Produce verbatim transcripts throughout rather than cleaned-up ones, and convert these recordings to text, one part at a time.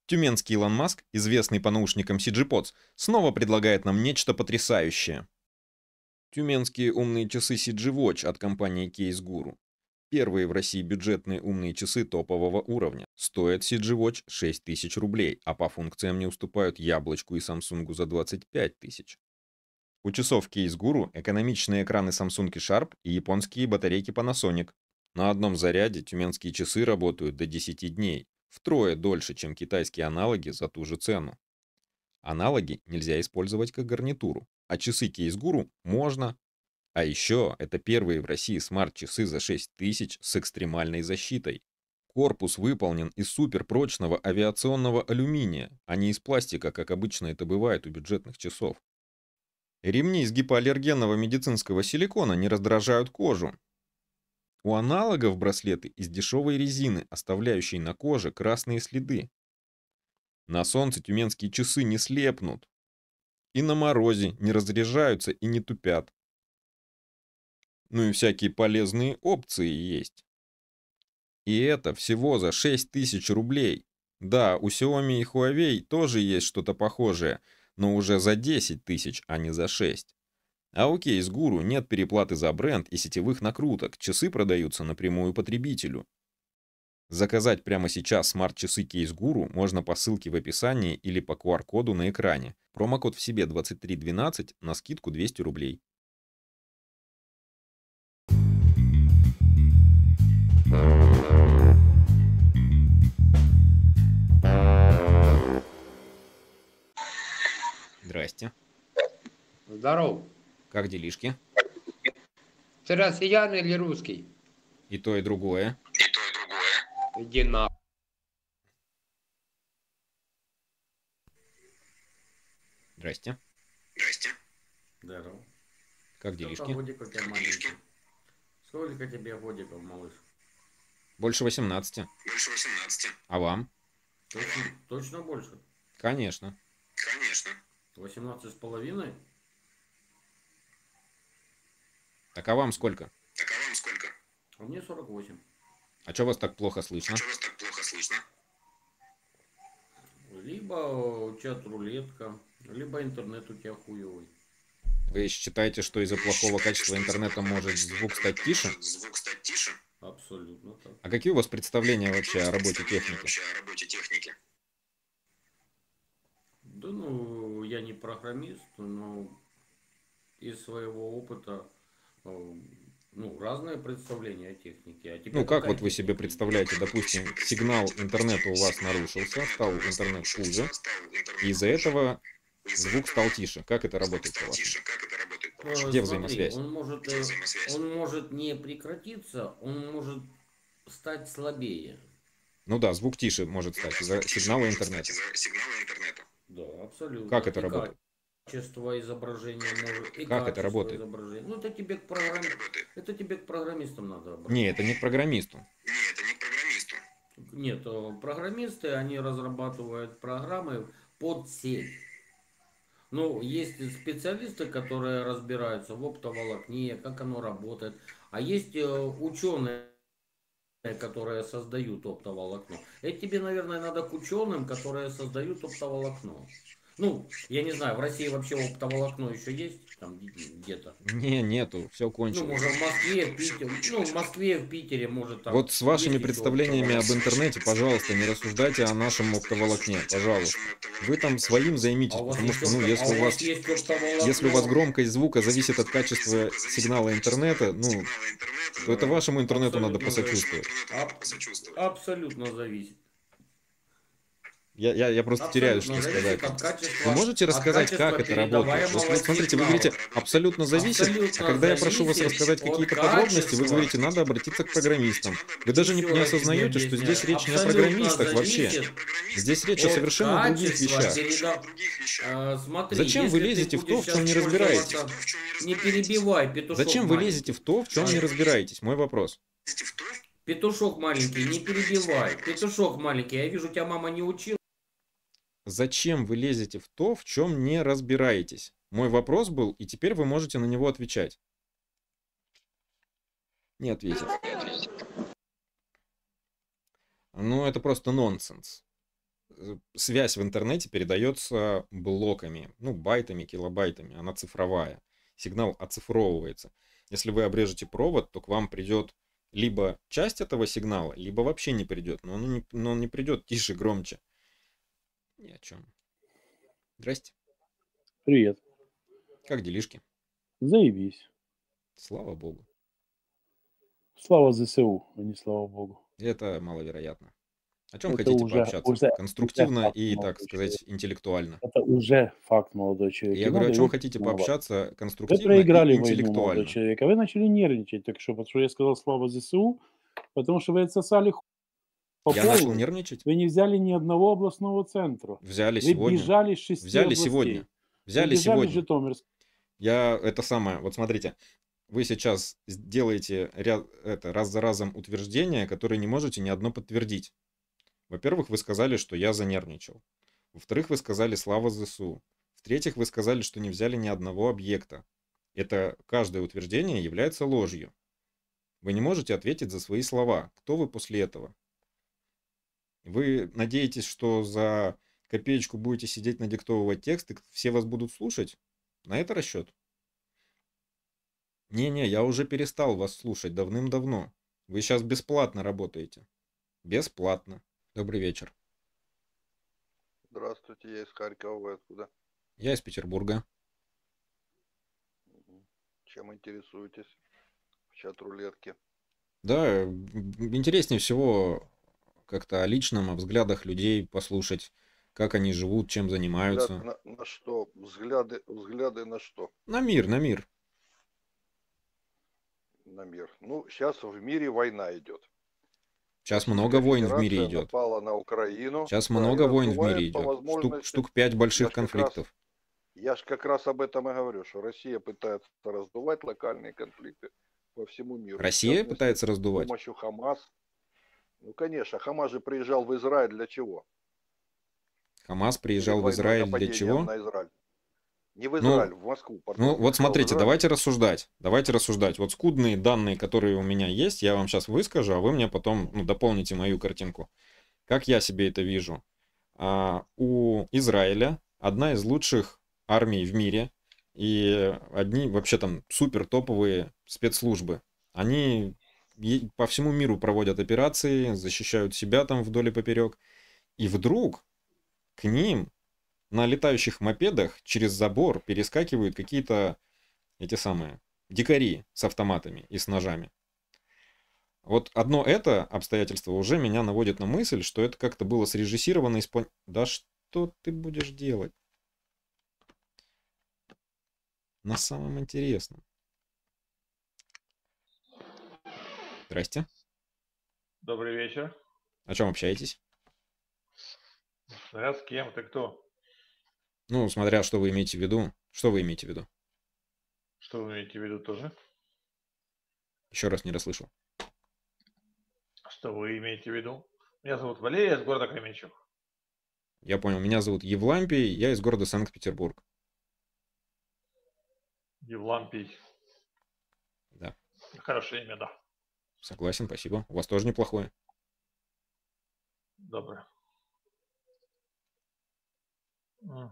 Тюменский Илон Маск, известный по наушникам си джи подс, снова предлагает нам нечто потрясающее. Тюменские умные часы си джи Watch от компании Case Guru. Первые в России бюджетные умные часы топового уровня. Стоят си джи Watch шесть тысяч рублей, а по функциям не уступают Яблочку и Samsung за двадцать пять тысяч. У часов Case Guru экономичные экраны Samsung Sharp и японские батарейки Panasonic. На одном заряде тюменские часы работают до десяти дней, втрое дольше, чем китайские аналоги за ту же цену. Аналоги нельзя использовать как гарнитуру, а часы Case Guru можно. А еще это первые в России смарт-часы за шесть тысяч с экстремальной защитой. Корпус выполнен из суперпрочного авиационного алюминия, а не из пластика, как обычно это бывает у бюджетных часов. Ремни из гипоаллергенного медицинского силикона не раздражают кожу. У аналогов браслеты из дешевой резины, оставляющей на коже красные следы. На солнце тюменские часы не слепнут. И на морозе не разряжаются и не тупят. Ну и всякие полезные опции есть. И это всего за шесть тысяч рублей. Да, у Xiaomi и Huawei тоже есть что-то похожее, но уже за десять тысяч, а не за шесть. А у Case Guru нет переплаты за бренд и сетевых накруток, часы продаются напрямую потребителю. Заказать прямо сейчас смарт-часы Case Guru можно по ссылке в описании или по ку ар коду на экране. Промокод в себе двадцать три двенадцать на скидку двести рублей. Здрасте. Здоров. Как делишки? Ты россиян или русский? И то, и другое. И то, и другое. Иди на. Здрасте. Здрасте. Здорово. Как делишки? Сколько годиков у тебя Как маленький? делишки? Сколько тебе годиков, малыш? Больше восемнадцати. Больше восемнадцати. А вам? Точно, точно больше? Конечно. Конечно. восемнадцать с половиной? Так а вам сколько? Так а вам сколько? А мне сорок восемь. А чё вас так плохо слышно? Что вас так плохо слышно? Либо чат-рулетка, либо интернет у тебя хуёвый. Вы считаете, что из-за плохого Считаете, качества что из-за интернета плохого может качества звук стать интернета тише? может звук стать тише? Абсолютно так. А какие у вас представления Какие вообще у вас о работе представления техники? вообще о работе техники? Да ну, я не программист, но из своего опыта, э, ну, разные представления о технике. А тебя Ну, как какая вот вы себе техника представляете, Как вы допустим, себе сигнал представляете, интернета у вас сигнал нарушился, интернета стал у вас интернет нарушился, хуже, стал интернет и из-за хуже, этого из-за звук этого стал тише. Как это звук работает стал по-вашему? тише? Как это работает Э, по-вашему? Где Смотри, взаимосвязь? он может, Где э, взаимосвязь? он может не прекратиться, он может стать слабее. Ну да, звук тише может Ну стать да, из-за звук тише сигнала может интернета. стать из-за сигнала интернета. Да, абсолютно. Как это И работает? качество изображения Как это может, работает? и Как это качество работает? изображения. Ну, это тебе к Как это программе, работает? это тебе к программистам надо обратиться. Не, это не к программисту. Не, это не к программисту. Нет, э, программисты, они разрабатывают программы под сеть. Ну, есть специалисты, которые разбираются в оптоволокне, как оно работает. А есть э, ученые, которые создают оптоволокно. Это тебе, наверное, надо к ученым, которые создают оптоволокно. Ну, я не знаю, в России вообще оптоволокно еще есть? Там где-то. Не, нету, все Ну, кончилось. может, в Москве, в Питере. Ну, в Москве, в Питере, может, там. Вот с вашими есть еще представлениями об оптоволокно. интернете, пожалуйста, не рассуждайте о нашем оптоволокне, пожалуйста. Вы там своим займитесь, А у вас потому есть, что, ну, опто- а если у у вас вас, есть оптоволокно? если у вас громкость звука зависит от качества сигнала интернета, ну, то это вашему интернету надо Абсолютно посочувствовать. Аб- Абсолютно зависит. Я, я, я просто теряю, Абсолютно что зависит сказать. от качества. Вы можете от рассказать, качества как это работает? Вот, передаваемого вот смотрите, вы сигнала. говорите, абсолютно зависит, а Абсолютно когда я прошу вас зависит рассказать от какие-то подробности, вы качества. говорите, надо обратиться к программистам. Вы даже не, Еще не раз тебе осознаете, что объясняю. здесь речь не о Абсолютно программистах вообще. зависит Здесь речь о от совершенно других качества вещах. переда- А, смотри, Зачем вы если ты лезете в то, будешь в чем не сейчас разбираетесь? пользоваться- Не перебивай, петушок Зачем вы маленький. лезете в то, в чем не разбираетесь? Мой вопрос. Петушок маленький, не перебивай. Петушок маленький, я вижу, тебя мама не учила. Зачем вы лезете в то, в чем не разбираетесь? Мой вопрос был, и теперь вы можете на него отвечать. Не ответил. Ну, это просто нонсенс. э, связь в интернете передается блоками, ну, байтами, килобайтами, она цифровая. Сигнал оцифровывается. Если вы обрежете провод, то к вам придет либо часть этого сигнала, либо вообще не придет. Но он не, но он не придет тише, громче. Ни о чем. Здрасте. Привет. Как делишки? Заебись. Слава богу. Слава ЗСУ, а не слава богу. Это маловероятно. О чем Это хотите уже, пообщаться? уже, уже Конструктивно факт, и, так молодой человек. сказать, интеллектуально. Это уже факт, молодой человек. Я И говорю, о надо чем его хотите признавать. пообщаться Вы конструктивно и проиграли войну, молодой интеллектуально. человек, а вы начали нервничать только что, потому что я сказал слава ЗСУ, потому что вы отсосали хуй по Я начал поводу. нервничать? Вы не взяли ни одного областного центра. Взяли Вы сегодня. бежали с шести Взяли областей. сегодня. Вы Взяли бежали с сегодня. Житомирска. Я это самое, вот смотрите, вы сейчас делаете ряд, это, раз за разом утверждения, которые не можете ни одно подтвердить. Во-первых, вы сказали, что я занервничал. Во-вторых, вы сказали слава ЗСУ. В-третьих, вы сказали, что не взяли ни одного объекта. Это каждое утверждение является ложью. Вы не можете ответить за свои слова. Кто вы после этого? Вы надеетесь, что за копеечку будете сидеть надиктовывать текст, и все вас будут слушать? На это расчет? Не-не, я уже перестал вас слушать давным-давно. Вы сейчас бесплатно работаете. Бесплатно. Добрый вечер. Здравствуйте, я из Харькова, вы откуда? Я из Петербурга. Мгм. Чем интересуетесь в чат-рулетке? Да, м, интереснее всего как-то о личном, о взглядах людей послушать, как они живут, чем Взгляд занимаются. на, на что? Взгляды, взгляды на что? На мир, на мир. На мир. Ну, сейчас в мире война идет. Сейчас Российская много войн в мире Федерация идет. напала на Украину. Сейчас Да, и много войн в мире раздувает по идет. Штук, возможности. штук пять Я больших ж как раз, конфликтов. я ж как раз об этом и говорю, что Россия пытается раздувать локальные конфликты по всему миру. В Россия частности, пытается с раздувать. помощью Хамас. Ну, конечно, Хамас же приезжал в Израиль для чего? Хамас Перед приезжал в войной, Израиль для нападением чего? на Израиль. Не в Ну, Израиль, в Москву, ну пардон. вот Приезжал в смотрите, Израиль. давайте рассуждать. Давайте рассуждать. Вот скудные данные, которые у меня есть, я вам сейчас выскажу, а вы мне потом ну, дополните мою картинку. Как я себе это вижу? А, у Израиля одна из лучших армий в мире и одни вообще там супер топовые спецслужбы. Они е- по всему миру проводят операции, защищают себя там вдоль и поперек. И вдруг к ним на летающих мопедах через забор перескакивают какие-то эти самые дикари с автоматами и с ножами. Вот одно это обстоятельство уже меня наводит на мысль, что это как-то было срежиссировано и сплани... Да что ты будешь делать? На самом интересном. Здрасте. Добрый вечер. О чем общаетесь? Смотря с кем, ты кто? Ну, смотря что вы имеете в виду. Что вы имеете в виду? Что вы имеете в виду тоже? Еще раз не расслышал. Что вы имеете в виду? Меня зовут Валерий, я из города Кременчуг. Я понял. Меня зовут Евлампий, я из города Санкт-Петербург. Евлампий. Да, Хорошее имя, да. согласен, спасибо. У вас тоже неплохое. Доброе. М.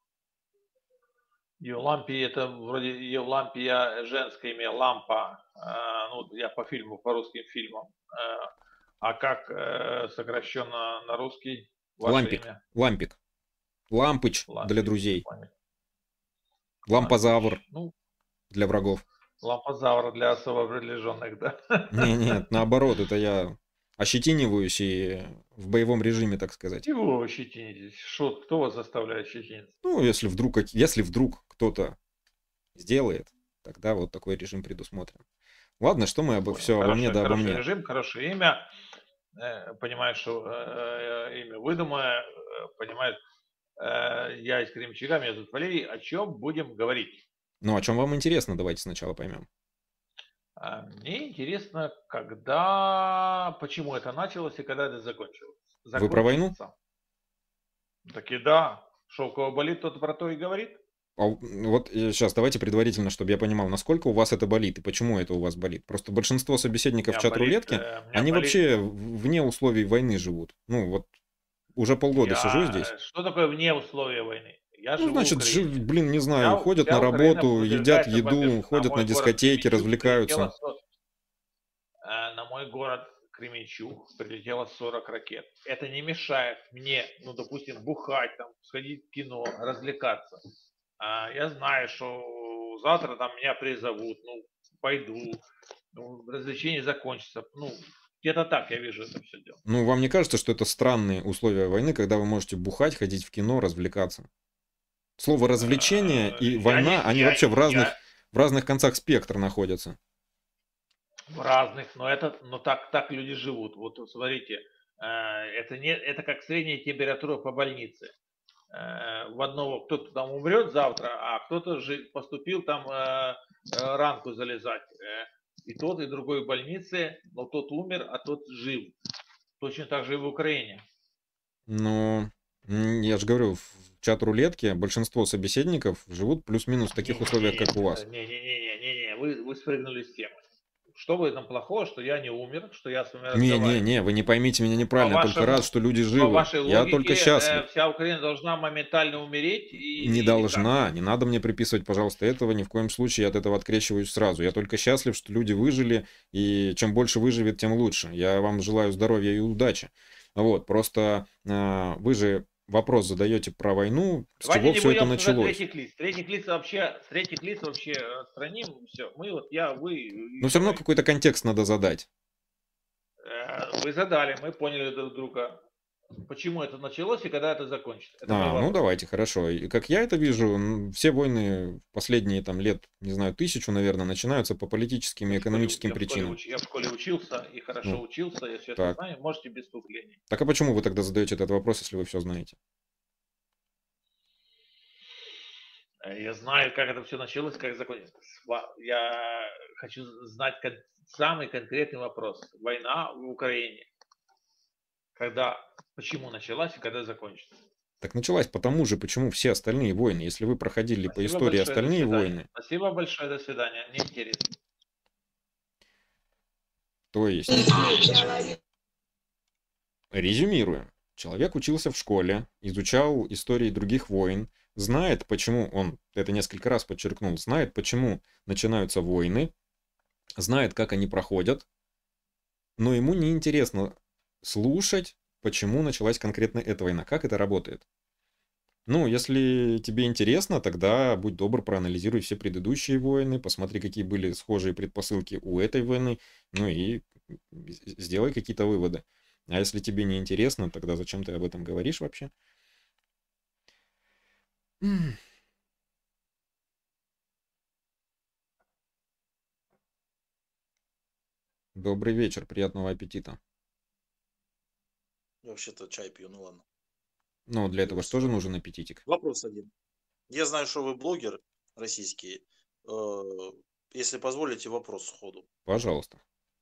Евлампий, это вроде Евлампия женское имя, лампа. Э, ну, я по фильму, по русским фильмам. Э, а как э, сокращенно на русский ваше Лампик. имя? Лампик. Лампыч для Лампик. друзей. Лампик. Лампозавр Ну, для врагов. лампозавр для особо приближенных, да? Не, нет, наоборот, это я ощетиниваюсь и в боевом режиме, так сказать. Чего вы щетинитесь? Шо, кто вас заставляет щетиниться? Ну, если вдруг, как- если вдруг кто-то сделает, тогда вот такой режим предусмотрен. Ладно, что мы обо Понял. все обо мне Хороший, да обо хороший мне. режим, хорошее имя. Э, Понимаешь, что э, э, имя выдуманное. э, Понимаешь, э, я из Кремчуга, меня зовут Валерий. О чем будем говорить? Ну, о чем вам интересно, давайте сначала поймем. А Мне интересно, когда, почему это началось и когда это закончилось. Вы про войну? Закончится. Так и да. Шо, у кого болит, тот про то и говорит. А у- вот сейчас давайте предварительно, чтобы я понимал, насколько у вас это болит и почему это у вас болит. Просто большинство У собеседников меня болит, чат-рулетки, э, у меня они болит вообще в- вне условий войны живут. Ну, вот уже полгода сижу здесь. Я... Что такое вне условия войны? Я Ну, живу значит, в жив, Украине. блин, не знаю, Вся, ходят вся на Украина работу, едят подвергается еду, бомбежке. ходят На на мой город дискотеки, Кременчуг прилетело, развлекаются. со- э, на мой город Кременчуг прилетело сорок ракет. Это не мешает мне, ну, допустим, бухать, там, сходить в кино, развлекаться. А, я знаю, что завтра там меня призовут, ну, пойду, ну, развлечение закончится. Ну, где-то так я вижу это все дело. Ну, вам не кажется, что это странные условия войны, когда вы можете бухать, ходить в кино, развлекаться? Слово развлечение Э, и я война, не- они я- вообще в разных, я- в разных концах спектра находятся. В разных, но это, но так, так люди живут. Вот смотрите, э, это не, это как средняя температура по больнице. Э, В одного кто-то там умрет завтра, а кто-то же поступил там э, э, ранку залезать. Э, И тот, и другой в больнице, но тот умер, а тот жив. Точно так же и в Украине. Но м, я же говорю, в чат-рулетке большинство собеседников живут плюс-минус в таких условиях, как у вас. Не-не-не, вы, вы спрыгнули с темы. Что в этом плохого, что я не умер, что я с вами разговариваю? Не-не-не, вы не поймите меня неправильно, я только вашему- рад, что люди По живы. вашей Я логике, только э, счастлив. вся Украина должна моментально умереть? И, Не или должна, как? не надо мне приписывать, пожалуйста, этого, ни в коем случае я от этого открещиваюсь сразу. Я только счастлив, что люди выжили, и чем больше выживет, тем лучше. Я вам желаю здоровья и удачи. Вот, просто э, вы же вопрос задаете про войну, с Давайте чего не все это будем обсуждать началось. третьих лиц. Третьих лиц вообще, с третьих лиц вообще отстраним. Все. Мы вот, я, вы. и Но все равно давай. какой-то контекст надо задать. Э, Вы задали, мы поняли друг друга. Почему это началось и когда это закончится? Это мой А, ну вопрос. давайте, хорошо. И как я это вижу, м, все войны последние там лет, не знаю, тысячу, наверное, начинаются по политическим и Я в школе- экономическим я в школе причинам. уч- Я в школе учился и хорошо Ну, учился, я все это так. знаю. Можете без вступлений. Так а почему вы тогда задаете этот вопрос, если вы все знаете? Э, Я знаю, как это все началось, как закончилось. Сва- Я хочу знать кон- самый конкретный вопрос. Война в Украине. Когда, почему началась и когда закончится? Так началась потому же, почему все остальные войны. Если вы проходили по Спасибо истории большое, до остальные свидания. войны, Спасибо большое, до свидания. Мне интересно. то есть... Резюмируем. Человек учился в школе, изучал истории других войн, знает, почему, он это несколько раз подчеркнул, знает, почему начинаются войны, знает, как они проходят, но ему не интересно слушать, почему началась конкретно эта война, как это работает. Ну, если тебе интересно, тогда будь добр, проанализируй все предыдущие войны, посмотри, какие были схожие предпосылки у этой войны, ну и сделай какие-то выводы. А если тебе не интересно, тогда зачем ты об этом говоришь вообще? М. Добрый вечер, приятного аппетита. Я вообще-то чай пью, ну ладно. Ну, для этого же тоже нужен аппетитик. Вопрос один. Я знаю, что вы блогер российский. Э, Если позволите, вопрос сходу. Пожалуйста.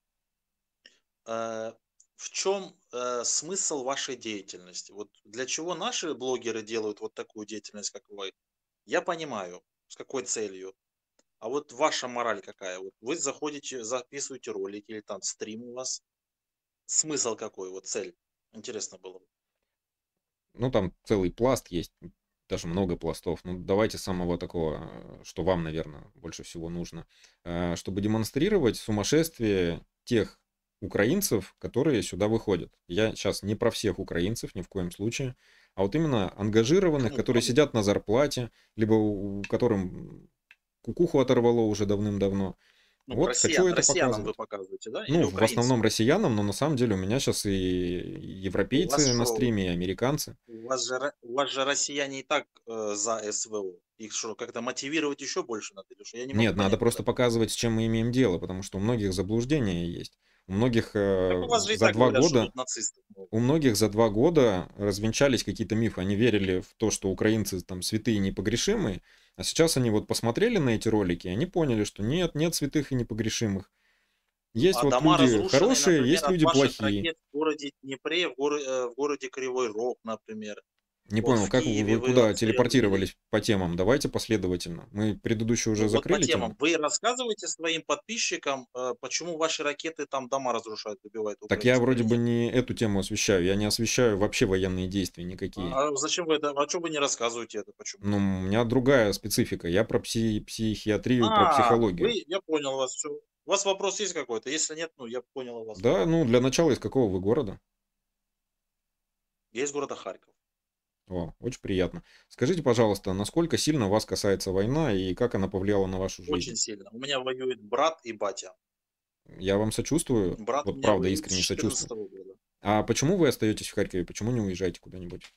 Э, В чем э, смысл вашей деятельности? Вот для чего наши блогеры делают вот такую деятельность, как вы? Я понимаю, с какой целью. А вот ваша мораль какая? Вот вы заходите, записываете ролики или там стрим у вас. Смысл какой? Вот цель. Интересно было бы. Ну, там целый пласт есть, даже много пластов. Ну, давайте самого такого, э, что вам, наверное, больше всего нужно. Э, Чтобы демонстрировать сумасшествие тех украинцев, которые сюда выходят. Я сейчас не про всех украинцев, ни в коем случае, а вот именно ангажированных, Кому, которые кому? сидят на зарплате, либо у у которым кукуху оторвало уже давным-давно. Ну, Вот россиян, хочу это россиянам вы показывать. показываете, да? Или Ну, в украинцам? основном россиянам, но на самом деле у меня сейчас и У вас европейцы на что, стриме, и американцы. у вас же, ро- у вас же россияне и так э, за СВО. Их что, как-то мотивировать еще больше надо? Или что? Я не могу Нет, надо понять просто пока. показывать, с чем мы имеем дело, потому что у многих заблуждения есть. У многих э, Так у вас же и за так два говорят, что года, тут нацистов много. у многих за два года развенчались какие-то мифы. Они верили в то, что украинцы там святые и непогрешимые, а сейчас они вот посмотрели на эти ролики, и они поняли, что нет, нет святых и непогрешимых. Есть А вот дома люди разрушенные, хорошие, есть например, от люди ваших плохие. ракет в городе Днепре, в, горо- э, в городе Кривой Рог, например. Не Вот понял, в как вы, Киеве вы вы куда обстрелы вели. телепортировались по темам? Давайте последовательно. Мы предыдущую уже Ну вот по закрыли темам. тему. Вы рассказываете своим подписчикам, э, почему ваши ракеты там дома разрушают, добивают Так я украинцев вроде или бы нет? не эту тему освещаю. Я не освещаю вообще военные действия никакие. А зачем вы это? А что вы не рассказываете это? Почему? Ну, у меня другая специфика. Я про пси- психиатрию, про А, психологию. вы, я понял вас. Всё. У вас вопрос есть какой-то? Если нет, ну я понял вас. Да, ну, для начала, из какого вы города? Я из города Харьков. О, очень приятно. Скажите, пожалуйста, насколько сильно вас касается война и как она повлияла на вашу жизнь? Очень сильно. У меня воюет брат и батя. Я вам сочувствую, Брат у вот меня правда воюет с искренне сочувствую. четырнадцатого года. А почему вы остаетесь в Харькове? Почему не уезжаете куда-нибудь?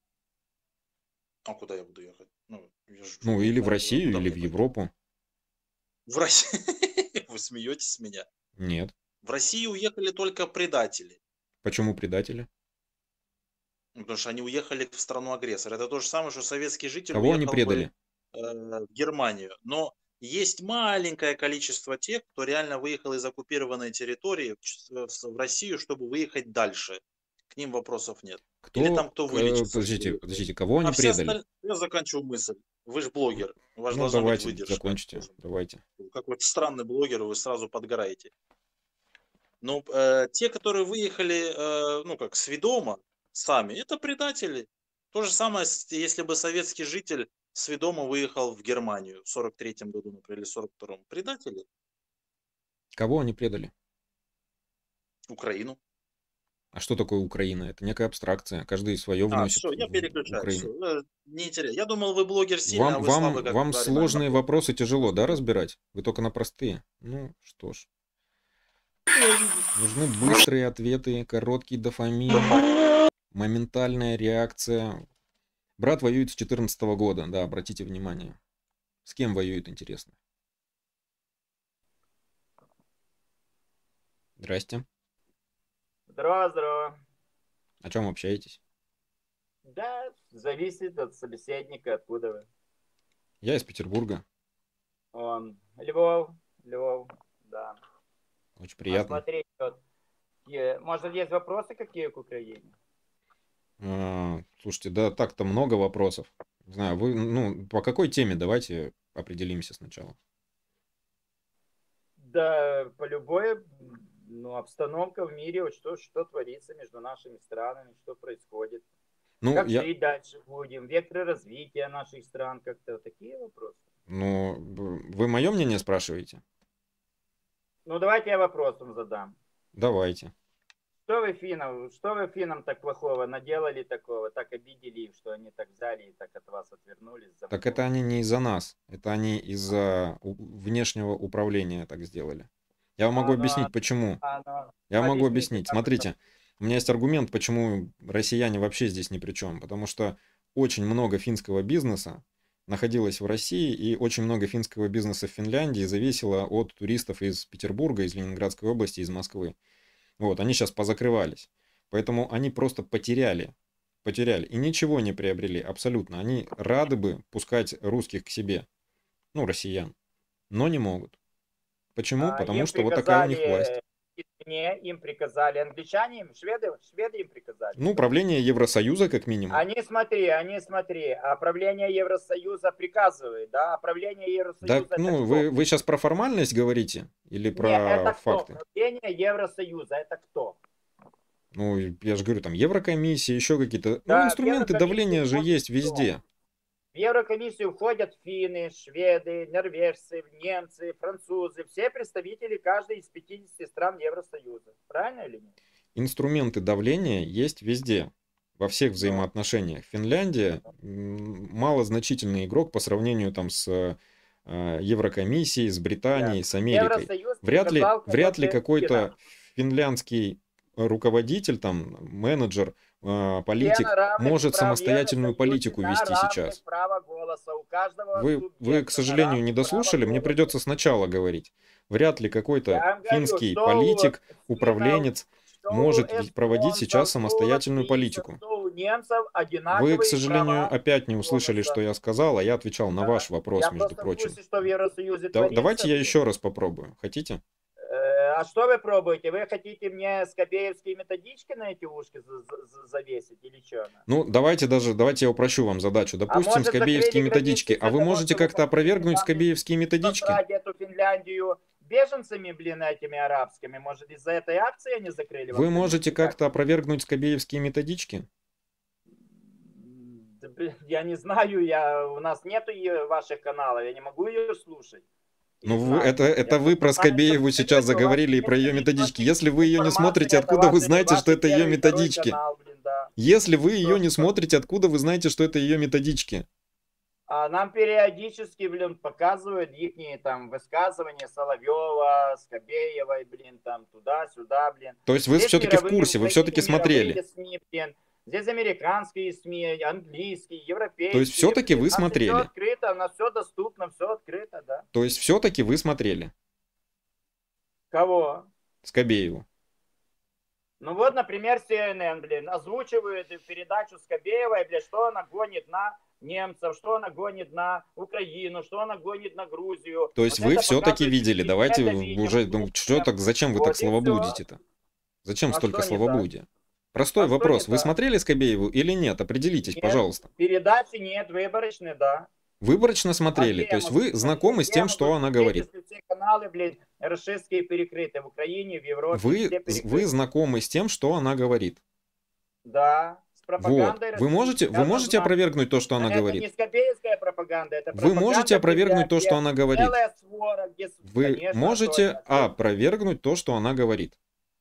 А куда я буду ехать? Ну, я ж Ну, не или в знаю, Россию, куда или мне в пойти. Европу. В России? Вы смеетесь с меня? Нет. В Россию уехали только предатели. Почему предатели? Ну, потому что они уехали в страну агрессора. Это то же самое, что советский житель Кого они уехал бы предали? э, в Германию. Но есть маленькое количество тех, кто реально выехал из оккупированной территории в, ч- в Россию, чтобы выехать дальше. К ним вопросов нет. Или Кто, там кто э, вылечится. что подождите, уехал. подождите, кого А они все предали? остальные... Я заканчиваю мысль. Вы же блогер. У вас Ну, должна быть давайте, выдержка. закончите, Должен- давайте. Какой-то странный блогер, вы сразу подгораете. Но э, те, которые выехали, э, ну как, сведомо, сами, это предатели. То же самое, с- если бы советский житель сведомо выехал в Германию в сорок третьем году, например, или сорок втором. Предатели. Кого они предали? Украину. А что такое Украина? Это некая абстракция. Каждый свое А, вносит все, я в переключаю. Украину. Все. Неинтересно. Я думал, вы блогер сильный, а Вам, вы слабый, вам, как вам ударенная сложные бабочка. вопросы тяжело, да, разбирать? Вы только на простые? Ну, что ж. Нужны быстрые ответы, короткий дофамин, моментальная реакция. Брат воюет с четырнадцатого года, да, обратите внимание. С кем воюет, интересно? Здрасте. Здорово, здорово. О чем общаетесь? Да, зависит от собеседника, откуда вы. Я из Петербурга. Он, Львов, Львов, да. Очень А приятно. смотри, вот, е- может, есть вопросы какие к Украине? А, слушайте, да так-то много вопросов. Не знаю, вы, ну, по какой теме давайте определимся сначала. Да, по любой, ну, обстановка в мире, вот что, что творится между нашими странами, что происходит. Ну, Как я, жить дальше будем, векторы развития наших стран, как-то вот такие вопросы. ну, б- вы мое мнение спрашиваете? Ну, давайте я вопросом задам. Давайте. Что вы финнам, что вы финнам так плохого наделали такого, так обидели их, что они так взяли и так от вас отвернулись? Так это они не из-за нас, это они из-за у- внешнего управления так сделали. Я вам могу А, ну, объяснить, почему. а, ну, Я могу объясните, объяснить. как Смотрите, у меня есть аргумент, почему россияне вообще здесь ни при чем. Потому что очень много финского бизнеса находилось в России, и очень много финского бизнеса в Финляндии зависело от туристов из Петербурга, из Ленинградской области, из Москвы. Вот, они сейчас позакрывались. Поэтому они просто потеряли. Потеряли. И ничего не приобрели, абсолютно. Они рады бы пускать русских к себе. Ну, россиян. Но не могут. Почему? А, Потому им что вот такая у них приказали, власть. Не, им приказали, англичане им, шведы, шведы им приказали. Ну, правление Евросоюза, как минимум. Они, смотри, они, смотри, а правление Евросоюза приказывает, да, а правление Евросоюза Да, это ну, кто? вы, вы сейчас про формальность говорите или Не, про это кто? факты? Правление Евросоюза, это кто? Ну, я же говорю, там Еврокомиссия, еще какие-то... Ну, Да, в инструменты Еврокомиссию давления же входит есть кто? везде. В Еврокомиссию входят финны, шведы, норвежцы, немцы, французы, все представители каждой из пятидесяти стран Евросоюза. Правильно или нет? Инструменты давления есть везде, во всех взаимоотношениях. Финляндия м, малозначительный игрок по сравнению там с э, Еврокомиссией, с Британией, с Америкой. Евросоюз Вряд ли, приказал вряд ли КВГ какой-то финнам. финляндский руководитель, там, менеджер, э, политик Члена равных может прав самостоятельную Евросоюза политику на вести равных сейчас. права голоса у каждого Вы, субъекта вы, к на сожалению, не равных права дослушали, мне голоса. придется сначала говорить. Вряд ли какой-то Я вам говорю, финский что у политик, финнов, управленец что у может ви- проводить сейчас эстонцев, что у самостоятельную латвийцев, политику. что у немцев Вы, к одинаковые сожалению, права опять не услышали, голоса. что я сказал, а я отвечал на Да. ваш вопрос, Я между просто в прочим. курсе, что в Евросоюзе Да- творится. давайте я еще раз попробую. Хотите? Э, а что вы пробуете? Вы хотите мне скобеевские методички на эти ушки за- за- завесить или что? Ну, давайте даже, давайте я упрощу вам задачу. Допустим, А может, скобеевские закрыли методички. границы А вы из-за того, можете что вы как-то хотите опровергнуть там скобеевские методички? посрать эту Финляндию беженцами, блин, этими арабскими? Может, из-за этой акции они закрыли? вам Вы границы? можете Как? как-то опровергнуть скобеевские методички? Да, блин, я не знаю, я, у нас нету ее, ваших каналов, я не могу ее слушать. И Ну, вы- знать. это, Я это вы просто про знаю, что Скобееву вы сейчас у вас заговорили и про ее нет методички. источник Если вы ее не информации, смотрите, это откуда вы ваши- знаете, что ваши это ее первый, второй методички? канал, блин, да. Если вы ее не Просто. смотрите, откуда вы знаете, что это ее методички? А нам периодически, блин, показывают их там высказывания Соловьева, Скобеевой, блин, там туда-сюда, блин. То есть вы Здесь все-таки в мировые, курсе, вы в все-таки Украине мировые смотрели. СМИ, блин. Здесь американские СМИ, английские, европейские. То есть все-таки блин. вы У нас Все смотрели. открыто, у нас все доступно, все открыто, да. То есть все-таки вы смотрели Кого? Скобееву. Ну вот, например, си эн эн, блин, озвучивает передачу Скобеевой, блин, что она гонит на немцев, что она гонит на Украину, что она гонит на Грузию. То есть Вот вы это все-таки показывает видели. телевидение, Давайте это вы видим, уже, слушаем. ну, что так, зачем вы Вот так и всё. словоблудите-то? Зачем А столько что не так? словоблудия? Простой А что вопрос. не Вы так? смотрели Скобееву или нет? Определитесь, Нет, пожалуйста. передачи нет, выборочные, да. Выборочно А смотрели. где То я есть могу вы смотреть? знакомы с Где я тем, что могу она смотреть, говорит. если все каналы, блин, российские перекрыты в Украине, в Европе, Вы, везде вы перекрыты. знакомы с тем, что она говорит. Да, с Вот. пропагандой Вы можете, российской, вы можете однозначно. опровергнуть то, что она Это не говорит? скобеевская пропаганда, это Вы пропаганда можете опровергнуть то, Кремля, что она говорит? целая свора, где, Вы конечно, можете точно. Что- опровергнуть то, что она говорит?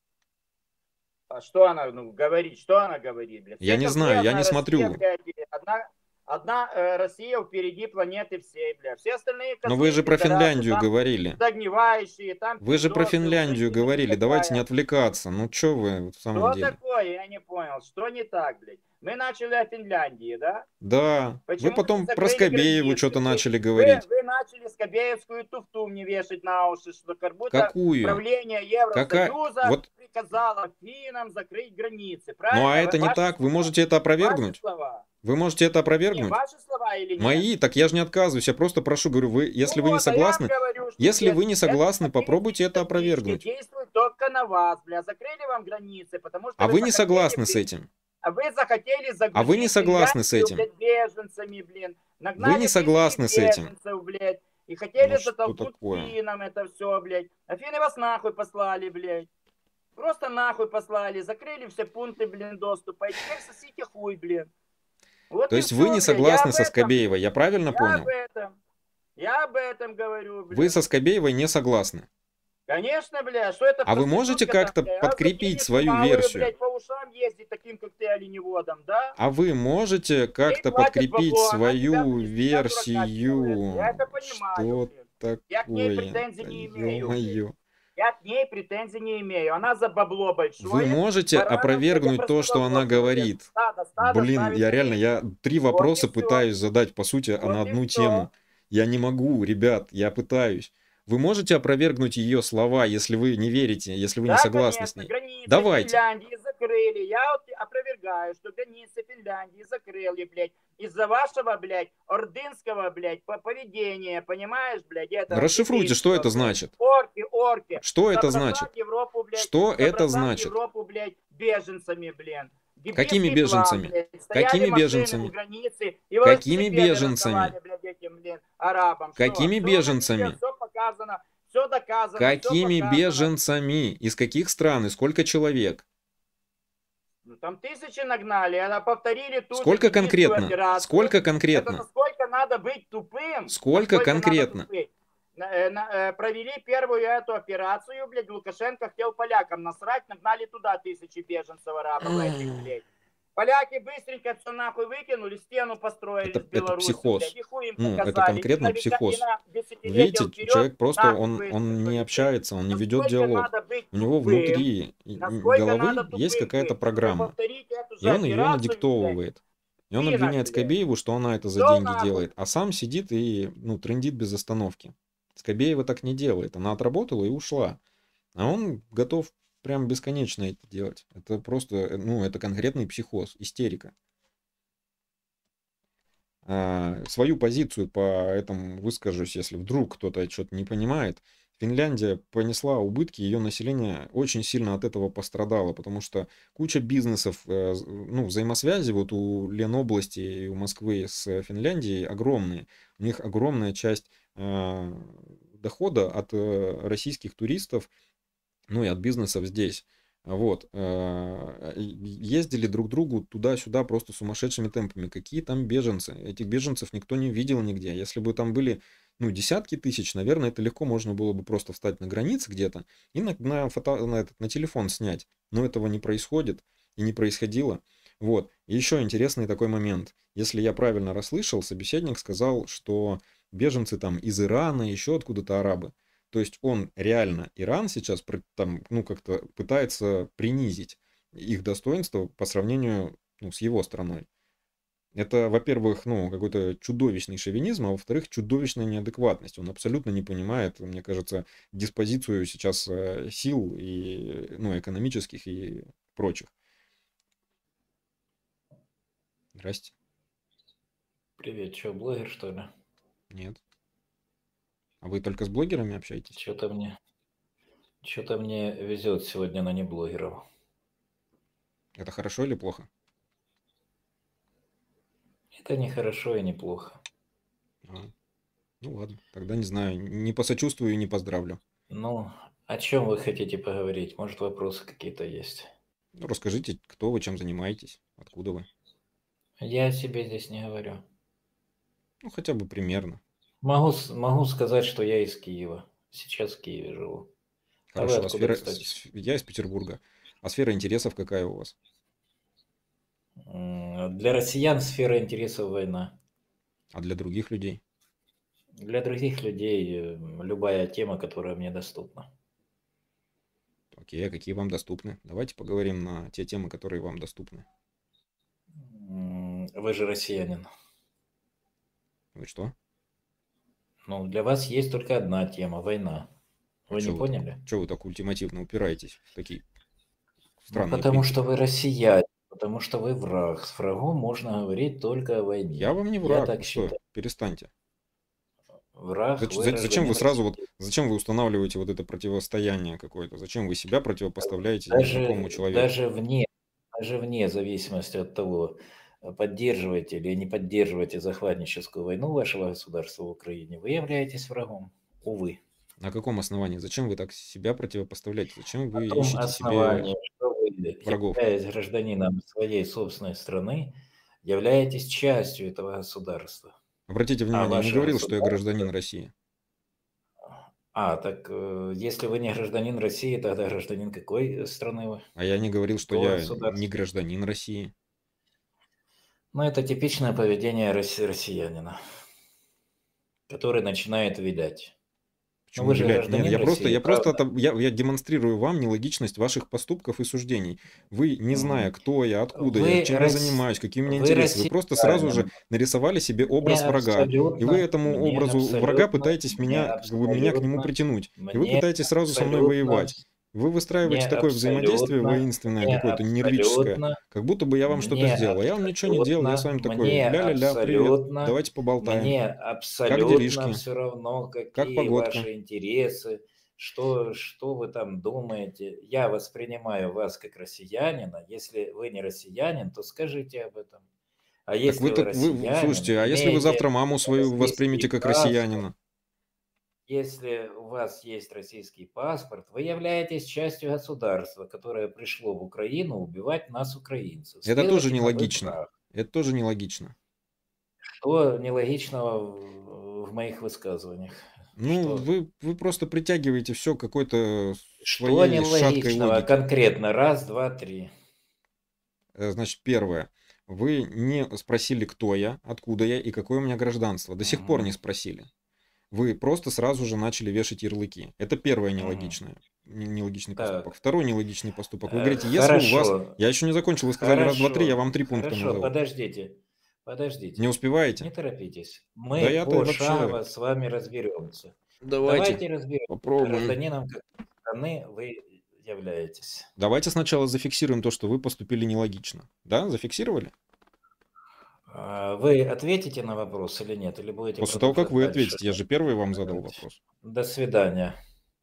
А что она ну, говорит? Что она говорит, блядь? Я Все не знаю, я конкретно не Россия, смотрю. блядь, одна, одна э, Россия впереди планеты всей, блядь. Все остальные Но вы же козлы, про пидорасы, Финляндию там говорили. загнивающие, там Вы же про пиздосы, Финляндию украины говорили. и так Давайте не далее. отвлекаться. Ну что вы в самом Что деле? такое? Я не понял. Что не так, блядь? Мы начали о Финляндии, да? Да. Почему Вы потом вы про закрыли Скобееву границы? что-то Вы- начали Вы, говорить. вы начали скобеевскую туфту мне вешать на уши, что как будто Какую? правление Какая? Евросоюза Вот. приказало финнам закрыть границы. Правильно? Ну а это не Ваши так. Вы слова. можете это Ваши опровергнуть? слова. Вы можете это Не, опровергнуть? ваши слова или нет? Мои? Так я же не отказываюсь. Я просто прошу, говорю, вы, если Ну вы не вот, а я согласны, говорю, что, если блядь, вы не это согласны, скобеевские попробуйте это методички опровергнуть. действуют только на вас, бля. Закрыли вам границы, потому что А вы не захотели, согласны с блин, этим? А вы захотели загрузить А вы не согласны с Финляндию, этим? блядь, беженцами, блин. Нагнали Вы не согласны с тысячи этим? беженцев, блядь. И хотели Ну что затолкнуть такое? финнам это все, блядь. А финны вас нахуй послали, блядь. Просто нахуй послали, закрыли все пункты, блин, доступа. И теперь сосите хуй, блин. Вот То и есть всё, вы не блядь. согласны Я со об этом- Скобеевой, я правильно Я понял? об этом. Я об этом говорю, блин. Вы со Скобеевой не согласны. Конечно, бля, что это А вы можете проститутка как-то там, бля? А подкрепить закинет свою малую, версию? блядь, по ушам ездить таким, как ты, оленеводом, да? А вы можете как-то платят подкрепить бабло, она тебя свою из себя дурака делает. версию? Я это понимаю, Что блин. Я к ней такое? претензий не имею, Ё-моё. Я к ней претензий не имею. Она за бабло большое. Вы можете Баранов, опровергнуть блядь, то, просто что она вопрос, блядь. говорит? Стадо, стадо Блин, ставит я на реально, место. я три Вот вопроса и всё. пытаюсь задать, по сути, Вот на и одну всё. тему. Я не могу, ребят, я пытаюсь. Вы можете опровергнуть ее слова, если вы не верите, если вы не Да, согласны с конечно, ней? границы Давайте. Финляндии закрыли. Я вот опровергаю, что границы Финляндии закрыли, блядь, из-за вашего, блядь, ордынского, блядь, по- поведения, понимаешь, блядь? Это Расшифруйте, что это блядь. значит? Орки, орки. Что это Забросать значит? Европу, блядь, Что это забросать значит? Европу, блядь, беженцами, блин. Гибридный Какими план, беженцами? блядь. Стояли Какими машины беженцами? у границы, и Какими велосипеды беженцами? раздавали, блядь, этим, блин, арабам. Какими Что? беженцами? Все показано, все доказано. Какими всё показано. беженцами? Из каких стран и сколько человек? Ну, там тысячи нагнали, а повторили ту же Сколько киевскую конкретно? операцию. Сколько Это конкретно? насколько надо быть тупым? Сколько насколько надо конкретно? тупым. На- э, на- э, Провели первую эту операцию, блядь, Лукашенко хотел полякам насрать, нагнали туда тысячи беженцев арабов этих, блядь. Поляки быстренько все нахуй выкинули, стену построили Это- с это Беларусью, психоз. блядь, и хуй им Ну, это показали. конкретно И на века- психоз. и на десятилетия Видите, вперед человек просто, нахуй он, выстрелили, он не блядь. общается, он не ведет Насколько диалог. надо быть У него тупым, внутри и- насколько головы надо есть тупым какая-то быть, чтобы программа. повторить эту же И он ее операцию, надиктовывает. И он Финах, обвиняет блядь. Скобееву, что она это за Что деньги нахуй? делает. А сам сидит и ну, трындит без остановки. Скобеева так не делает. Она отработала и ушла. А он готов прям бесконечно это делать. Это просто, э, ну, это конкретный психоз, истерика. А, свою позицию по этому выскажусь, если вдруг кто-то что-то не понимает. Финляндия понесла убытки, ее население очень сильно от этого пострадало, потому что куча бизнесов, э, з- ну, взаимосвязи вот у Ленобласти и у Москвы с Финляндией огромные. У них огромная часть э, дохода от э, российских туристов, ну и от бизнесов здесь. Вот. э, и Ездили друг к другу туда-сюда просто сумасшедшими темпами. Какие там беженцы? Этих беженцев никто не видел нигде. Если бы там были, ну, десятки тысяч, наверное, это легко можно было бы просто встать на границе где-то и на, на, фото, на, этот, на телефон снять. Но этого не происходит и не происходило. Вот. И еще интересный такой момент. Если я правильно расслышал, собеседник сказал, что беженцы там из Ирана, еще откуда-то арабы. То есть он реально, Иран сейчас про- там, ну, как-то пытается принизить их достоинство по сравнению, ну, с его страной. Это, во-первых, ну, какой-то чудовищный шовинизм, а во-вторых, чудовищная неадекватность. Он абсолютно не понимает, мне кажется, диспозицию сейчас э, сил и, ну, экономических и прочих. Здрасте. Привет, что, блогер, что ли? Нет. А вы только с блогерами общаетесь? Что-то мне, что-то мне везет сегодня на неблогеров. Это хорошо или плохо? Это не хорошо и не плохо. А, ну ладно, тогда не знаю, не посочувствую и не поздравлю. Ну, о чем вы хотите поговорить? Может, вопросы какие-то есть? Ну, расскажите, кто вы, чем занимаетесь, откуда вы. Я о себе здесь не говорю. Ну, хотя бы примерно. Могу, с- могу сказать, что я из Киева. Сейчас в Киеве живу. А вы Хорошо, а откуда, сфера... кстати? с- Я из Петербурга. А сфера интересов какая у вас? М, Для россиян сфера интересов война. А для других людей? Для других людей э, любая тема, которая мне доступна. Окей, а какие вам доступны? Давайте поговорим на те темы, которые вам доступны. М, Вы же россиянин. Вы что? Ну, для вас есть только одна тема – война. А Вы чё не вы так, поняли? чё вы так ультимативно упираетесь в такие Ну, странные потому что принципы? вы россияне, потому что вы враг. С врагом можно говорить только о Я войне. вам не Я враг, так вы что? считаю. Перестаньте. Враг, Зач- вы за- Зачем вы гражданин сразу вот, России. зачем вы устанавливаете вот это противостояние какое-то? Зачем вы себя противопоставляете незнакомому Даже, человеку? даже вне, даже вне зависимости от того, э, поддерживаете или не поддерживаете захватническую войну вашего государства в Украине, вы являетесь врагом. Увы. На каком основании? Зачем вы так себя противопоставляете? Зачем На вы том ищете себе основании, что вы, врагов? являясь гражданином своей собственной страны, являетесь частью этого государства. Обратите А внимание, я не ваше говорил, что я государство... гражданин России. А, так э, если вы не гражданин России, тогда гражданин какой страны вы? А я не говорил, что Какого я государства? не гражданин России. Ну, это типичное поведение росси- россиянина, который начинает вилять. Ну, Почему вы же вилять? Нет, гражданин я просто, России, я просто правда? это, я, я демонстрирую вам нелогичность ваших поступков и суждений. Вы, не зная, Мгм. кто я, откуда я, Вы, чем я рос... занимаюсь, какие у меня вы интересы, вы просто сразу же россиянин. нарисовали себе Мне образ врага. И вы абсолютно, этому мне образу врага абсолютно, пытаетесь мне меня, как бы, меня к нему абсолютно, притянуть. И вы мне пытаетесь сразу со мной абсолютно, воевать. Вы выстраиваете мне такое взаимодействие абсолютно, воинственное, мне какое-то нервическое, абсолютно, как будто бы я вам что-то мне сделал. А я вам ничего не делал, я с абсолютно, вами такой, мне ля-ля-ля, привет, абсолютно, давайте поболтаем. мне Как абсолютно делишки? все равно, Как какие погодка? ваши интересы, что, что вы там думаете. Я воспринимаю вас как россиянина. Если вы не россиянин, то скажите об этом. А Так если вы вы так, вы, россиянин, слушайте, а если вы имеете завтра маму свою воспримете российский как паспорт, россиянина? если у вас есть российский паспорт, вы являетесь частью государства, которое пришло в Украину убивать нас, украинцев. Это тоже Следовательно, вы нелогично. враг. Это тоже нелогично. Что нелогичного в, в моих высказываниях? Ну, Что, вы, вы просто притягиваете все к какой-то что своей шаткой нелогичного логике. конкретно? Раз, два, три. Э, Значит, первое. Вы не спросили, кто я, откуда я и какое у меня гражданство. До сих пор Мгм. не спросили. Вы просто сразу же начали вешать ярлыки. Это первое Мгм. нелогичное. не- Нелогичный поступок. Так, Второй нелогичный поступок. Вы э, говорите, если у вас... хорошо, Я еще не закончил, вы сказали раз, два, три, я хорошо, вам три пункта хорошо, назову. подождите, Не подождите, не успеваете? торопитесь. Да Мы я-то вообще... пошагово с вами разберемся. Давайте Давайте разберемся. попробуем. Гражданином какой страны вы являетесь? Давайте сначала зафиксируем то, что вы поступили нелогично. Да, зафиксировали? А, Вы ответите на вопрос или нет? Или будете После того, как продолжать вы дальше ответите. Я же первый вам задал говорить? вопрос. До свидания.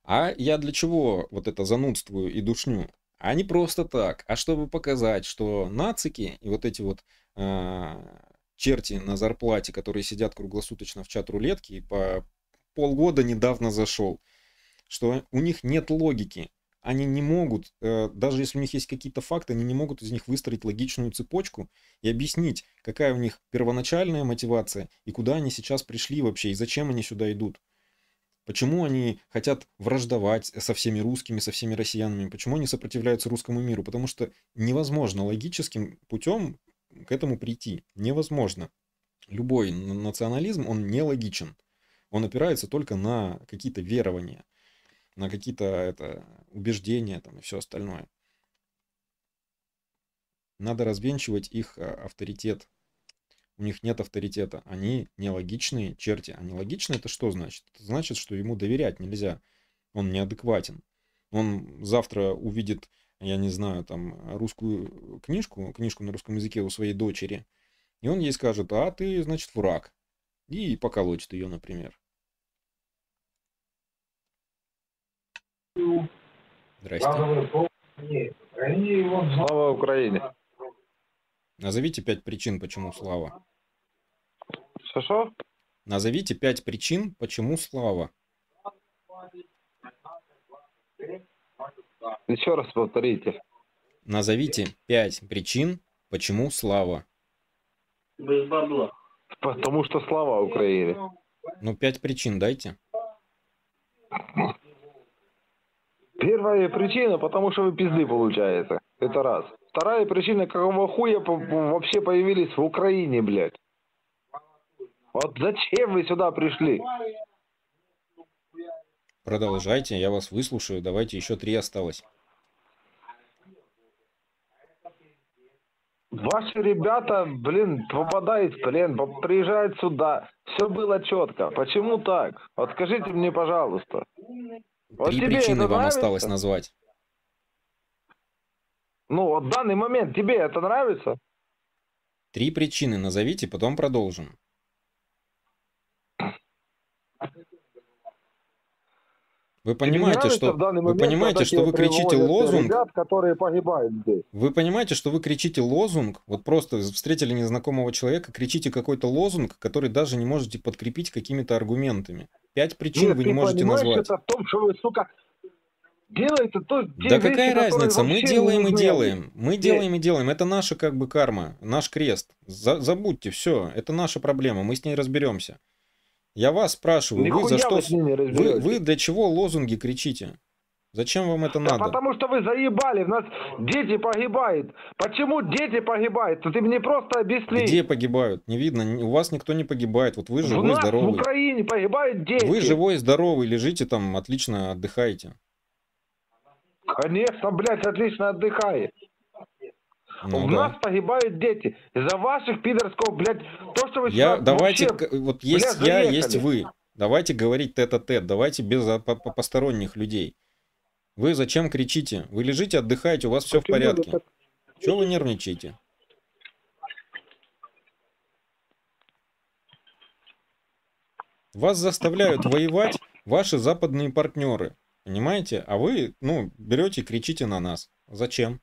А я для чего вот это занудствую и душню? А не просто так, а чтобы показать, что нацики и вот эти вот а, черти на зарплате, которые сидят круглосуточно в чат-рулетке и по полгода недавно зашел, что у них нет логики. Они не могут, э, даже если у них есть какие-то факты, они не могут из них выстроить логичную цепочку и объяснить, какая у них первоначальная мотивация и куда они сейчас пришли вообще, и зачем они сюда идут. Почему они хотят враждовать со всеми русскими, со всеми россиянами? Почему они сопротивляются русскому миру? Потому что невозможно логическим путем к этому прийти. Невозможно. Любой национализм, он нелогичен. Он опирается только на какие-то верования, на какие-то это, убеждения там, и все остальное. Надо развенчивать их авторитет. У них нет авторитета. Они нелогичные черти. А нелогичные это что значит? Это значит, что ему доверять нельзя. Он неадекватен. Он завтра увидит, я не знаю, там русскую книжку, книжку на русском языке у своей дочери, и он ей скажет: а ты, значит, враг. И поколотит ее, например. Здрасте. Слава Украине. Назовите пять причин, почему слава. Что-что? Назовите пять причин, почему слава. Еще раз повторите. Назовите пять причин, почему слава. Без бабла. Потому что слава Украине. Ну, пять причин дайте. Первая причина, потому что вы пизды получаете. Это раз. Вторая причина, какого хуя вообще появились в Украине, блядь. Вот зачем вы сюда пришли? Продолжайте, я вас выслушаю. Давайте, еще три осталось. Ваши ребята, блин, попадают в плен, приезжают сюда. Все было четко. Почему так? Вот скажите мне, пожалуйста. Вот Три тебе причины это вам нравится? осталось назвать. Ну, вот в данный момент тебе это нравится? Три причины назовите, потом продолжим. Вы понимаете, что, вы понимаете, что вы кричите лозунг? Ребят, которые погибают здесь. Вы понимаете, что вы кричите лозунг? Вот просто встретили незнакомого человека, кричите какой-то лозунг, который даже не можете подкрепить какими-то аргументами. Пять причин Нет, вы ты не можете понимаешь, назвать. Это в том, что вы, сука, делаете то, те Да вещи, какая разница? Мы вообще делаем не и нужны. делаем. Мы Нет. делаем и делаем. Это наша как бы карма, наш крест. За- забудьте, все. Это наша проблема. Мы с ней разберемся. Я вас спрашиваю, вы Нихуя за что... вы с ней не Вы, разберетесь. вы для чего лозунги кричите? Зачем вам это Да надо? потому что вы заебали, у нас дети погибают. Почему дети погибают? Ты мне просто объясни. Где погибают? Не видно. ни- У вас никто не погибает. Вот вы У живой, нас в здоровый. Украине погибают дети. Вы живой, здоровый, лежите там, отлично отдыхаете. Конечно, блядь, отлично отдыхает. Ну У да. нас погибают дети. Из-за ваших пидорсков, блядь, то, что вы Я, сюда давайте, вообще, к- вот блядь, есть я, есть заехали. вы. Давайте говорить тет-а-тет, давайте без а, по- по- посторонних людей. Вы зачем кричите? Вы лежите, отдыхаете, у вас все в Почему вы порядке. так- Чего вы нервничаете? Вас заставляют воевать ваши западные партнеры. Понимаете? А вы, ну, берете и кричите на нас. Зачем?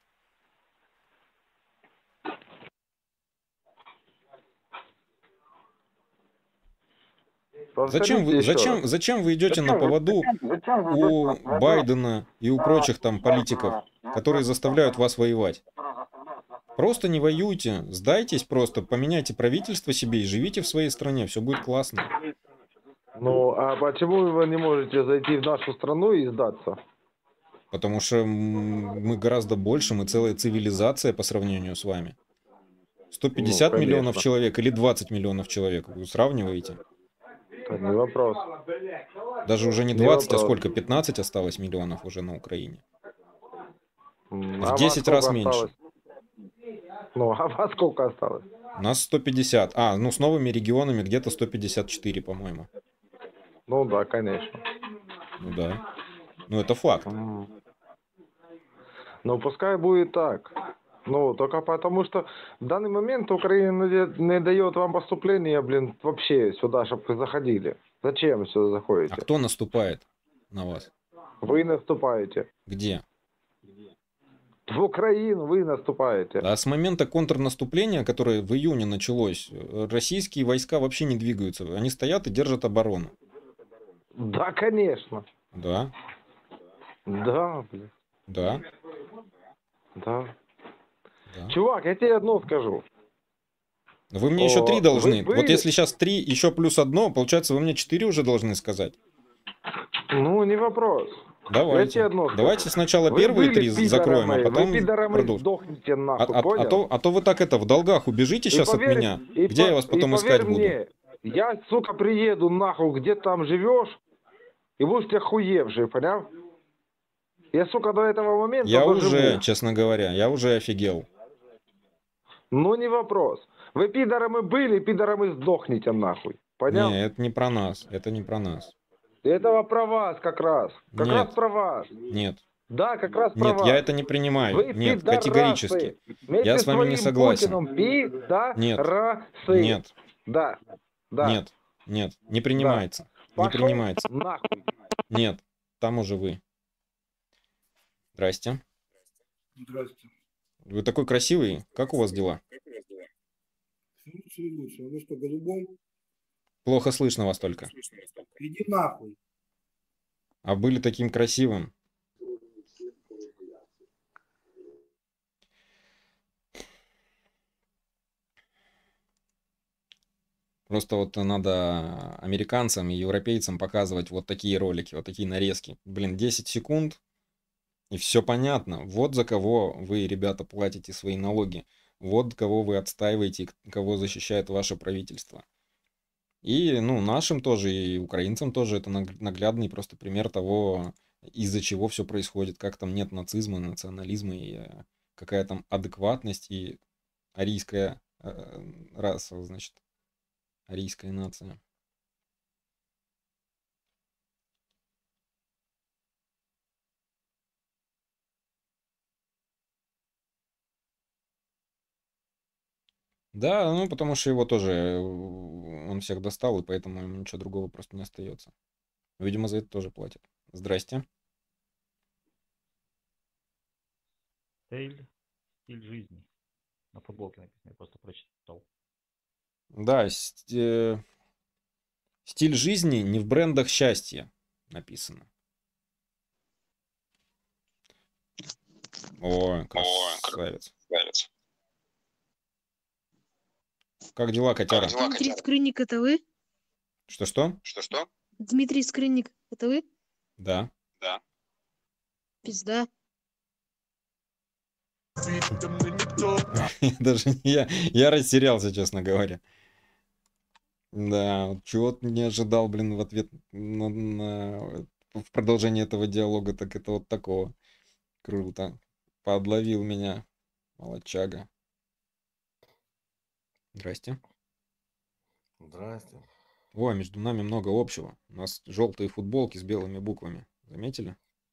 Зачем вы, Повторите еще зачем, раз. зачем вы идете на Зачем вы- поводу зачем- зачем вы у идете на поводу? Байдена и у прочих там политиков, которые заставляют вас воевать? Просто не воюйте, сдайтесь просто, поменяйте правительство себе и живите в своей стране, все будет классно. Ну, а почему вы не можете зайти в нашу страну и сдаться? Потому что м, мы гораздо больше, мы целая цивилизация по сравнению с вами. сто пятьдесят Ну, миллионов конечно. человек или двадцать миллионов человек, вы сравниваете? Это не вопрос. Даже уже не Не двадцать, а вопрос. сколько? пятнадцать осталось миллионов уже на Украине. М, В а вас десять раз сколько меньше. осталось? Ну, а вас сколько осталось? У нас сто пятьдесят. А, ну с новыми регионами где-то сто пятьдесят четыре, по-моему. Ну да, конечно. Ну да. Ну это факт. М. Ну, пускай будет так. Ну, только потому что в данный момент Украина не, не дает вам поступления, блин, вообще сюда, чтобы вы заходили. Зачем сюда заходите? А кто наступает на вас? Вы наступаете. Где? В Украину вы наступаете. А с момента контрнаступления, которое в июне началось, российские войска вообще не двигаются. Они стоят и держат оборону. Да, конечно. Да. Да, блин. Да. Да. Да. Чувак, я тебе одно скажу. Вы мне О, еще три должны. вы Вот были- если сейчас три, еще плюс одно, получается, вы мне четыре уже должны сказать. Ну, не вопрос. Я Давайте. тебе одно скажу. Давайте сначала Вы первые были три пидорами, закроем, а потом Вы пидорами продолжим. сдохните А, нахуй, а- понял? а то, а то вы так это в долгах убежите И сейчас от поверь- меня. и Где по- я вас и потом поверь искать буду? мне, я, сука, приеду нахуй, где там живешь, и будешь ты охуевший, понял? Я, сука, до этого момента Я доживу. уже, честно говоря, я уже офигел. Ну, не вопрос. Вы пидорами были, пидорами сдохните нахуй. Понял? Не, это не про нас. Это не про нас. Это про вас как раз. Как Нет. раз про вас. Нет. Да, как раз про Нет, вас. я это не принимаю. Вы Нет, пидорасы. категорически. Вместе Я с с вами не своим согласен. Путиным пидорасы. Нет. Да. Да. Нет. Нет. Не принимается. Не Пошел принимается. нахуй. Нет. Там уже вы. Здрасте. Здравствуйте. Вы такой красивый. Как у вас дела? Все лучше и лучше. А вы что, голубой? Плохо слышно вас только. Иди нахуй. А были таким красивым. Просто вот надо американцам и европейцам показывать вот такие ролики, вот такие нарезки. Блин, десять секунд, и все понятно. Вот за кого вы, ребята, платите свои налоги. Вот кого вы отстаиваете, кого защищает ваше правительство. И, ну, нашим тоже, и украинцам тоже это наглядный просто пример того, из-за чего все происходит, как там нет нацизма, национализма, и какая там адекватность и арийская э, раса, значит, арийская нация. Да, ну потому что его тоже, он всех достал, и поэтому ему ничего другого просто не остается. Видимо, за это тоже платят. Здрасте. Стиль, стиль жизни. На футболке написано, я просто прочитал. Да, ст- э, стиль жизни не в брендах счастья написано. О, красавец. Как дела, котяра? Дмитрий Скрынник, это вы? Что-что? Что-что? Дмитрий Скрынник, это вы? Да. Да. Пизда. Даже не я, я растерялся, честно говоря. Да, чего не ожидал, блин, в ответ на, на- в продолжении этого диалога, так это вот такого. Круто. Подловил меня. Молодчага. Здрасте. Здрасте. О, между нами много общего. У нас желтые футболки с белыми буквами. Заметили?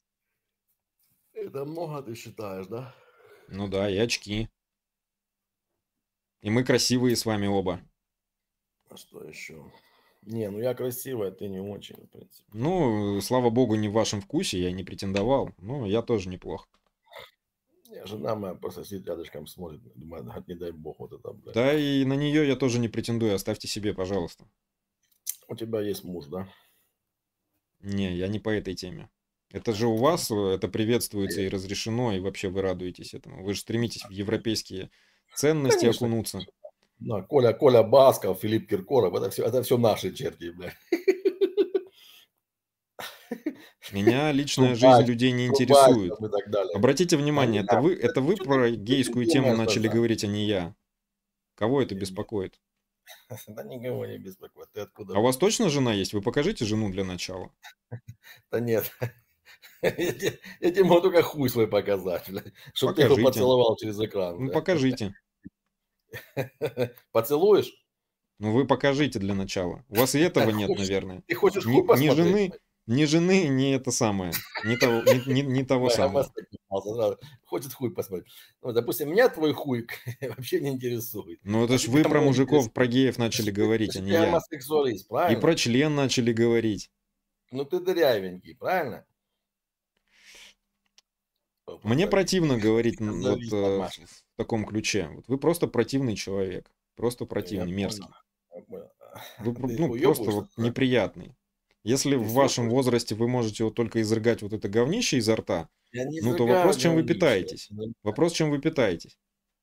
Это много ты считаешь, да? Ну да, и очки. И мы красивые с вами оба. А что еще? Не, ну я красивая, ты не очень, в принципе. Ну, слава богу, не в вашем вкусе, я не претендовал. Но я тоже неплох. Не, жена моя просто сидит рядышком, смотрит, думает, «А, не дай бог вот это, блядь. Да и на нее я тоже не претендую, оставьте себе, пожалуйста. У тебя есть муж, да? Не, я не по этой теме. Это же у вас э, это приветствуется и разрешено, и вообще вы радуетесь этому. Вы же стремитесь в европейские ценности Конечно. окунуться. Да, Коля, Коля Басков, Филипп Киркоров, это все, это все наши черти, блядь. Меня личная Трубач, жизнь людей не Трубач интересует. там и так далее. Обратите внимание, это вы, это вы Чё про ты- гейскую ты тему думаешь, начали Саша? говорить, а не я. Кого это беспокоит? Да никого не беспокоит. Ты откуда? А у вас точно жена есть? Вы покажите жену для начала. Да нет. Я тебе я тебе могу только хуй свой показать, блядь, чтобы ты его Покажите. поцеловал через экран. Ну блядь. покажите. Поцелуешь? Ну вы покажите для начала. У вас и этого нет, Хочешь- наверное. Ты хочешь Ни, хуй ни посмотреть? жены, ни жены, ни это самое. Ни того, ни, ни- ни того Да, самого. мастер попался сразу. Хочет хуй посмотреть. Ну, допустим, меня твой хуй вообще не интересует. Ну это А ж вы тебя про может мужиков, интересовать. про геев начали говорить, Ты а же не ты я. гомосексуалист, И правильно? про член начали говорить. Ну ты дырявенький, правильно? Мне противно говорить н- вот Завис э, нормально. в таком ключе. Вот вы просто противный человек. Просто Я противный, понял. мерзкий. Я понял. Вы про- Ты ну, просто уебываешься, вот да? неприятный. Если Ты в вашем съебываешься? возрасте вы можете вот только изрыгать вот это говнище изо рта, Я не ну то вопрос, изрыгаю чем вы говнище. питаетесь. Вопрос, чем вы питаетесь.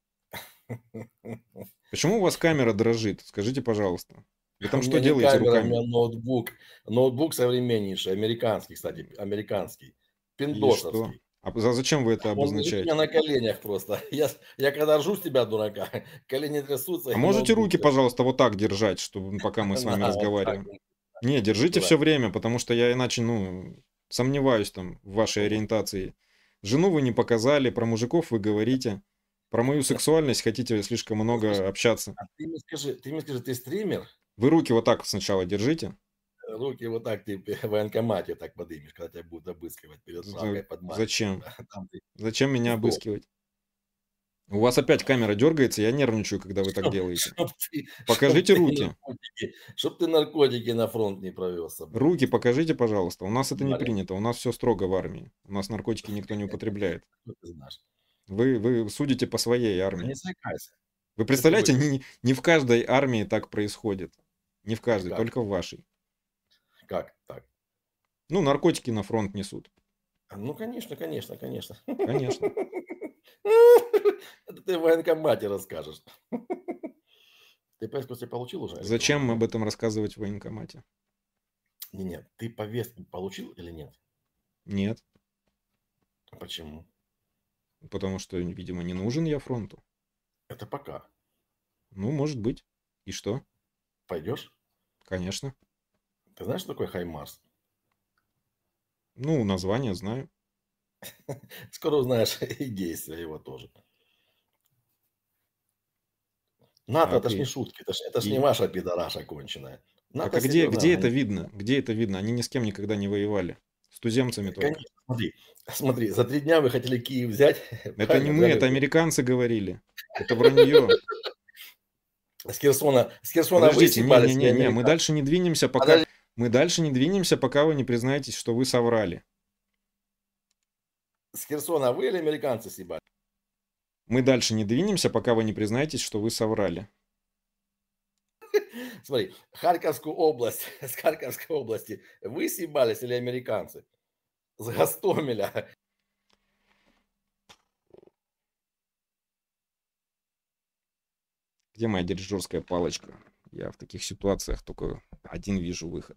Почему у вас камера дрожит? Скажите, пожалуйста. Вы там У что меня не делаете камера, у руками? меня ноутбук. Ноутбук современнейший, американский, кстати, американский. И что? Пиндосовский. А за- зачем вы это Он лежит у меня обозначаете? на коленях просто. Я, с- я когда ржу с тебя, дурака, колени трясутся А и можете ноутбук руки, трясется. пожалуйста, вот так держать, чтобы пока мы с вами На, вот так. разговариваем? вот, Не, держите дурак. все время, потому что я иначе, ну, сомневаюсь там в вашей ориентации. Жену вы не показали, про мужиков вы говорите, про мою сексуальность хотите слишком Слушай, много общаться. а ты мне скажи, ты мне скажи, ты стример? Вы руки вот так сначала держите. Руки вот так ты в военкомате так подымешь, когда тебя будут обыскивать перед За- шапкой под мать. Зачем? Там ты Зачем меня сдох. обыскивать? У вас опять камера дергается, я нервничаю, когда вы так Чтоб, делаете. чтоб ты, чтоб Покажите ты руки. наркотики, чтоб ты наркотики на фронт не провез с собой. Руки покажите, пожалуйста. У нас это не Валя, принято. У нас все строго в армии. У нас наркотики никто не употребляет. что ты знаешь? Вы, вы судите по своей Да армии. не заикайся. Вы Это представляете, вы. не, не в каждой армии так происходит. Не в каждой, Как? только в вашей. Как так? Ну, наркотики на фронт несут. Ну, конечно, конечно, конечно. Конечно. Это ты в военкомате расскажешь. Ты повестку себе получил уже Зачем электронную? об этом рассказывать в военкомате? Не, нет, ты повестку получил или нет? Нет. Почему? Потому что, видимо, не нужен я фронту. Это пока. Ну, может быть. И что? Пойдешь? Конечно. Ты знаешь, что такое Хаймарс? Ну, название знаю. Скоро узнаешь и действия его тоже. НАТО, Так, это ж не и, шутки, это ж, это ж не и... ваша пидораша конченая. Так НАТО а где, серьезная где это организация. видно? Где это видно? Они ни с кем никогда не воевали. С туземцами только. Конечно, смотри, смотри, за три дня вы хотели Киев взять, Это не правильно, мы, взяли это вы. американцы говорили. Это вранье. С Херсона, с Херсона вы Подождите, съебались, или не-не-не, мы американцы? дальше не двинемся, пока... Подожди, Мы дальше не двинемся, пока вы не признаетесь, что вы соврали. с Херсона вы или американцы съебали? Мы дальше не двинемся, пока вы не признаетесь, что вы соврали. Смотри, Харьковскую область, с Харьковской области вы съебались или американцы? С Гостомеля. Где моя дирижерская палочка? Я в таких ситуациях только один вижу выход.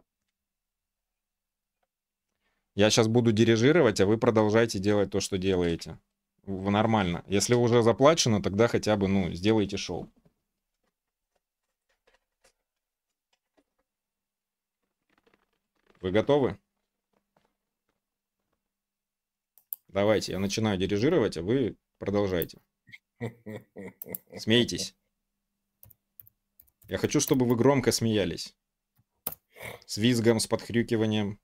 Я сейчас буду дирижировать, а вы продолжайте делать то, что делаете. В- Нормально. Если уже заплачено, тогда хотя бы, ну, сделайте шоу. Вы готовы? Давайте, я начинаю дирижировать, а вы продолжайте. Смейтесь. Я хочу, чтобы вы громко смеялись. С визгом, с подхрюкиванием.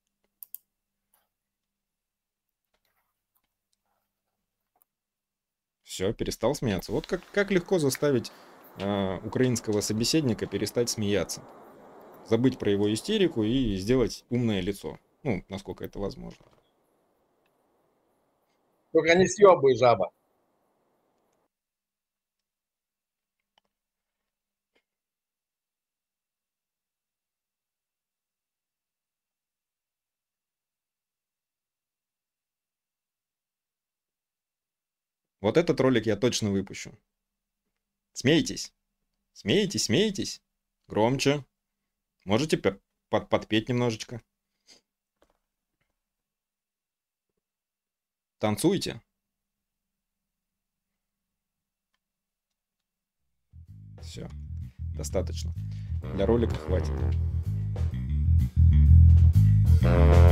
Все, перестал смеяться. Вот как, как легко заставить э, украинского собеседника перестать смеяться. Забыть про его истерику и сделать умное лицо. Ну, насколько это возможно. Только не съебай, жаба. Вот этот ролик я точно выпущу. Смейтесь. Смейтесь, смейтесь. Громче. Можете пе- под- подпеть немножечко. Танцуйте. Все. Достаточно. Для ролика хватит.